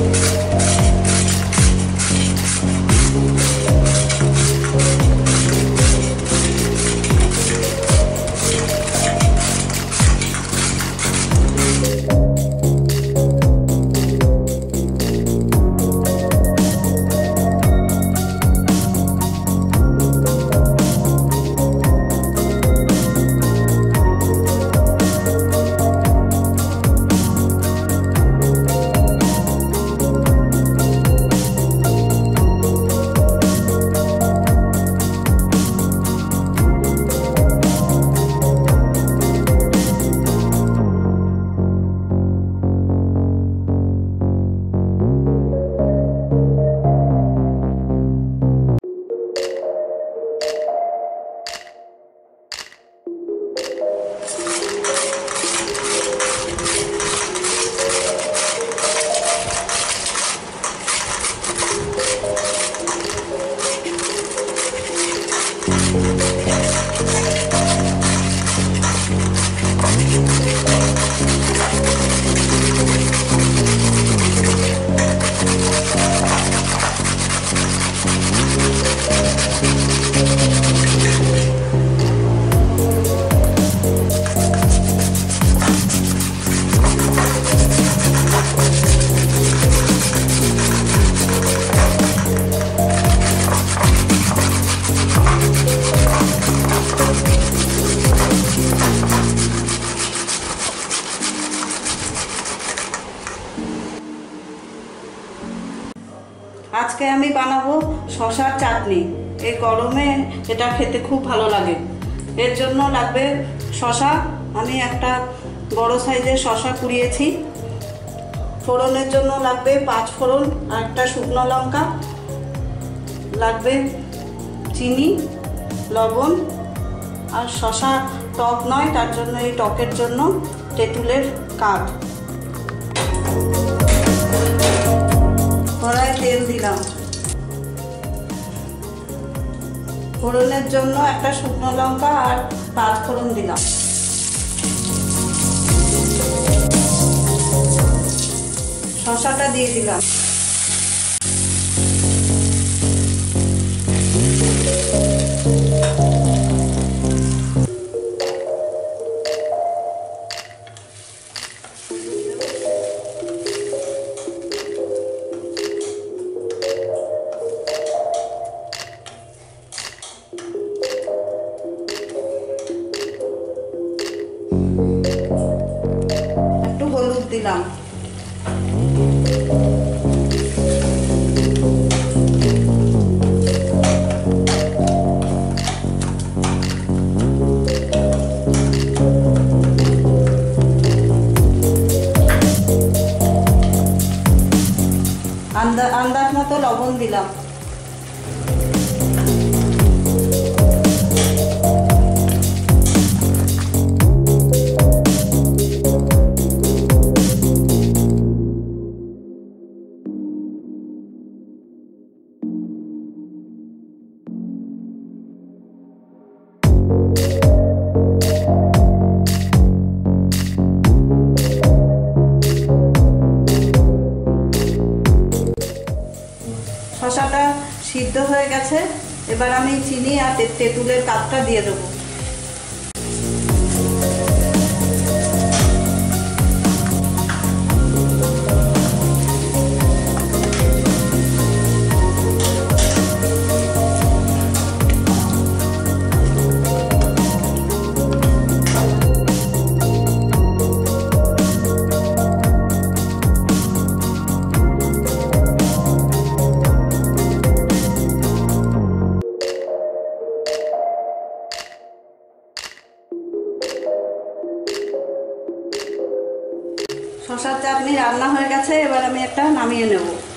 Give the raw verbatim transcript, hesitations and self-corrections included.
আজকে আমি বানাবো শশার চাটনি। এই গরমে এটা খেতে খুব ভালো লাগে। এর জন্য লাগবে শশা। আমি একটা বড় সাইজের শশা কুড়িয়েছি। ফোড়নের জন্য লাগবে পাঁচ ফোড়ন আর একটা শুকনো লঙ্কা, লাগবে চিনি, লবণ, আর শশা টক নয়, তার জন্য এই টকের জন্য তেঁতুলের কাঠ। কড়াইয়ে তেল দিলাম। ফোড়নের জন্য একটা শুকনো লঙ্কা আর পাঁচ ফোড়ন দিলাম। শশাটা দিয়ে দিলাম। একটু হলুদ দিলাম। আন্দাজ মতো লবণ দিলাম। শশাটা সিদ্ধ হয়ে গেছে। এবার আমি চিনি আর তেঁতুলের কাঠটা দিয়ে দেবো। শশার চাটনি রান্না হয়ে গেছে। এবার আমি একটা নামিয়ে নেব।